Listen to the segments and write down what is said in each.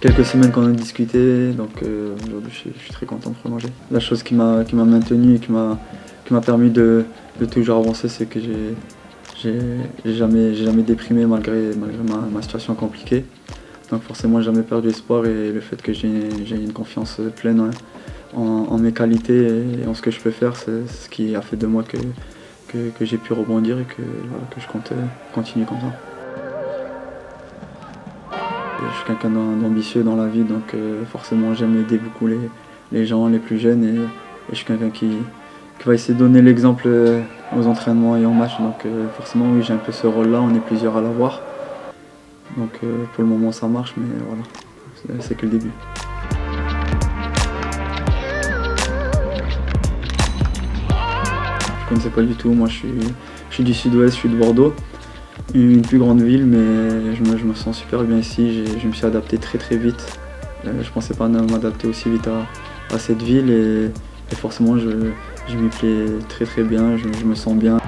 Quelques semaines qu'on a discuté, donc aujourd'hui je suis très content de prolonger. La chose qui m'a maintenu et qui m'a permis de toujours avancer, c'est que j'ai jamais déprimé malgré ma situation compliquée. Donc forcément j'ai jamais perdu espoir, et le fait que j'ai une confiance pleine en mes qualités et en ce que je peux faire, c'est ce qui a fait de moi que j'ai pu rebondir et voilà, que je compte continuer comme ça. Je suis quelqu'un d'ambitieux dans la vie, donc forcément j'aime aider beaucoup les gens, les plus jeunes, et je suis quelqu'un qui va essayer de donner l'exemple aux entraînements et en match, donc forcément oui, j'ai un peu ce rôle-là, on est plusieurs à l'avoir. Donc pour le moment ça marche, mais voilà, c'est que le début. Je ne connaissais pas du tout, moi je suis du sud-ouest, je suis de Bordeaux. Une plus grande ville, mais je me sens super bien ici, je me suis adapté très vite. Je pensais pas m'adapter aussi vite à cette ville, et forcément je m'y plais très bien, je me sens bien.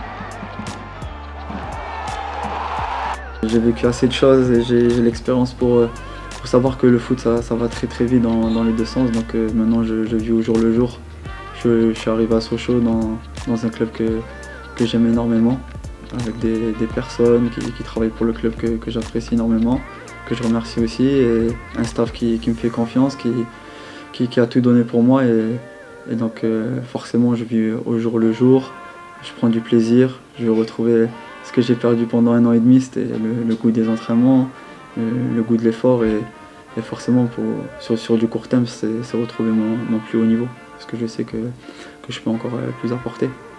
J'ai vécu assez de choses et j'ai l'expérience pour savoir que le foot ça va très vite dans les deux sens, donc maintenant je vis au jour le jour. Je suis arrivé à Sochaux dans un club que j'aime énormément, avec des personnes qui travaillent pour le club que j'apprécie énormément, que je remercie aussi, et un staff qui me fait confiance, qui a tout donné pour moi, et donc forcément je vis au jour le jour, je prends du plaisir, je veux retrouver ce que j'ai perdu pendant 1 an et demi, c'était le goût des entraînements, le goût de l'effort, et forcément sur du court terme c'est retrouver mon plus haut niveau, parce que je sais que je peux encore plus apporter.